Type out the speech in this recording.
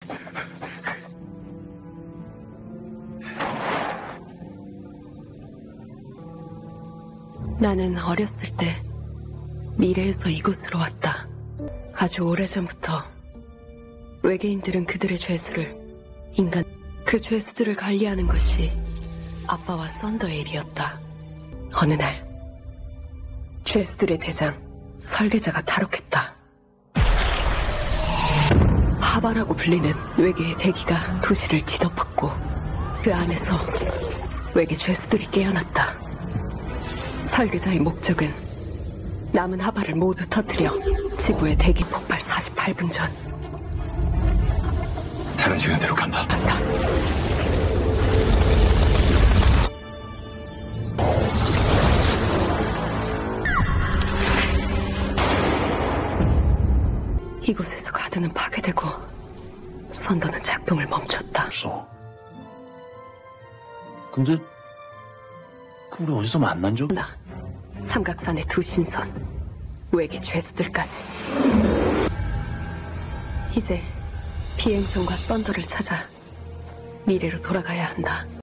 나는 어렸을 때 미래에서 이곳으로 왔다. 아주 오래전부터 외계인들은 그들의 죄수를 그 죄수들을 관리하는 것이 아빠와 썬더의 일이었다. 어느 날 죄수들의 대장 설계자가 탈옥했다. 하바라고 불리는 외계의 대기가 도시를 뒤덮었고 그 안에서 외계 죄수들이 깨어났다. 설계자의 목적은 남은 하바를 모두 터뜨려 지구의 대기 폭발 48분 전. 다른 시간대로 간다. 이곳에서 가드는 파괴되고 선더는 작동을 멈췄다. 없어. 근데 우리 어디서 만난 적? 나 삼각산의 두 신선 외계 죄수들까지. 이제 비행선과 썬더를 찾아 미래로 돌아가야 한다.